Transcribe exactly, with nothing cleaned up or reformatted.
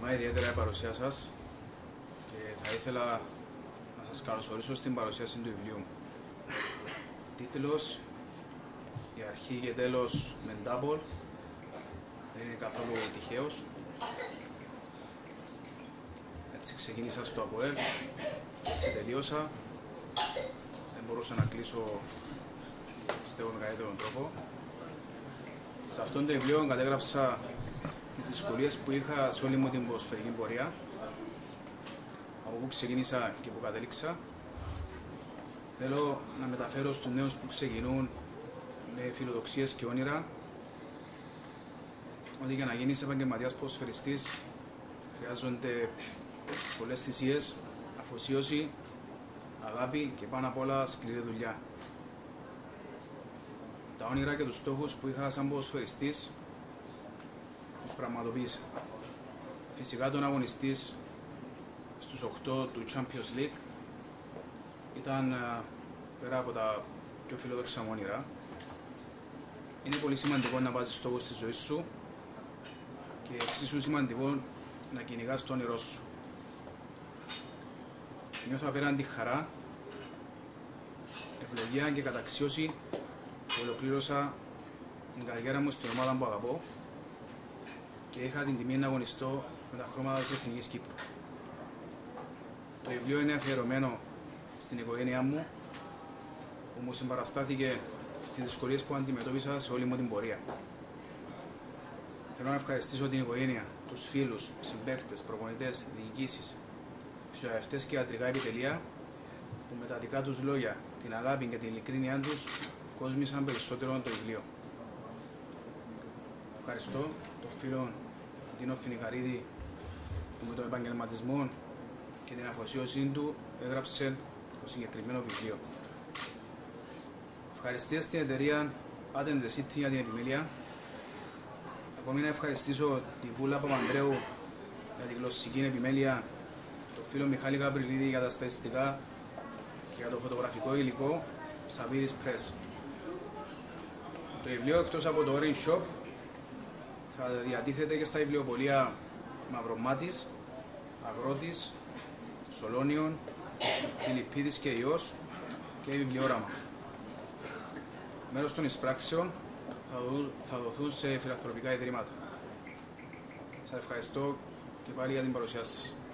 Τιμά ιδιαίτερα η παρουσία σας και θα ήθελα να σας καλωσορίσω στην παρουσίαση του βιβλίου μου. Τίτλος, η αρχή και τέλος με double, δεν είναι καθόλου τυχαίος. Έτσι ξεκίνησα στο ΑΠΟΕΛ, έτσι τελείωσα. Δεν μπορούσα να κλείσω, πιστεύω, με καλύτερον τρόπο. Σε αυτόν το βιβλίο κατέγραψα τις δυσκολίες που είχα σε όλη μου την ποδοσφαιρική πορεία, από πού ξεκίνησα και πού κατέληξα. Θέλω να μεταφέρω στους νέους που ξεκινούν με φιλοδοξίες και όνειρα ότι για να γίνεις επαγγελματίας ποδοσφαιριστής χρειάζονται πολλές θυσίες, αφοσίωση, αγάπη και πάνω απ' όλα σκληρή δουλειά. Τα όνειρα και τους στόχους που είχα σαν ποδοσφαιριστής τους πραγματοποίησα. Φυσικά τον αγωνιστής στους οκτώ του Champions League ήταν πέρα από τα πιο φιλόδοξα μου όνειρα. Είναι πολύ σημαντικό να βάζεις στόχους στη ζωή σου και εξίσου σημαντικό να κυνηγάς το όνειρό σου. Νιώθω απέραντη χαρά, ευλογία και καταξίωση που ολοκλήρωσα την καριέρα μου στην ομάδα που αγαπώ και είχα την τιμή να αγωνιστώ με τα χρώματα της Εθνικής Κύπρου. Το βιβλίο είναι αφιερωμένο στην οικογένειά μου που μου συμπαραστάθηκε στις δυσκολίες που αντιμετώπισα σε όλη μου την πορεία. Θέλω να ευχαριστήσω την οικογένεια, τους φίλους, συμπαίχτες, προπονητές, διοικήσεις, φυσιοθεραπευτές και ιατρικά επιτελεία που με τα δικά τους λόγια, την αγάπη και την ειλικρίνειά τους κόσμησαν περισσότερο το βιβλίο. Ευχαριστώ τον φίλο Τίνο Φινικαρίδη που με τον επαγγελματισμό και την αφοσίωσή του έγραψε το συγκεκριμένο βιβλίο. Ευχαριστίες στην εταιρεία Attend the City για την επιμέλεια. Ακόμη να ευχαριστήσω τη Βούλα Παπανδρέου για την γλωσσική επιμέλεια, τον φίλο Μιχάλη Γαβριλίδη για τα στατιστικά και για το φωτογραφικό υλικό Σαββίδης Press. Το βιβλίο, εκτός από το Orange Shop, θα διατίθεται και στα βιβλιοπωλεία Μαυρομάτης, Αγρότης, Σολόνιον, Φιλιππίδης και Υιός και Βιβλιόραμα. Μέρος των εισπράξεων θα δοθούν σε φιλανθρωπικά ιδρύματα. Σας ευχαριστώ και πάλι για την παρουσία σας.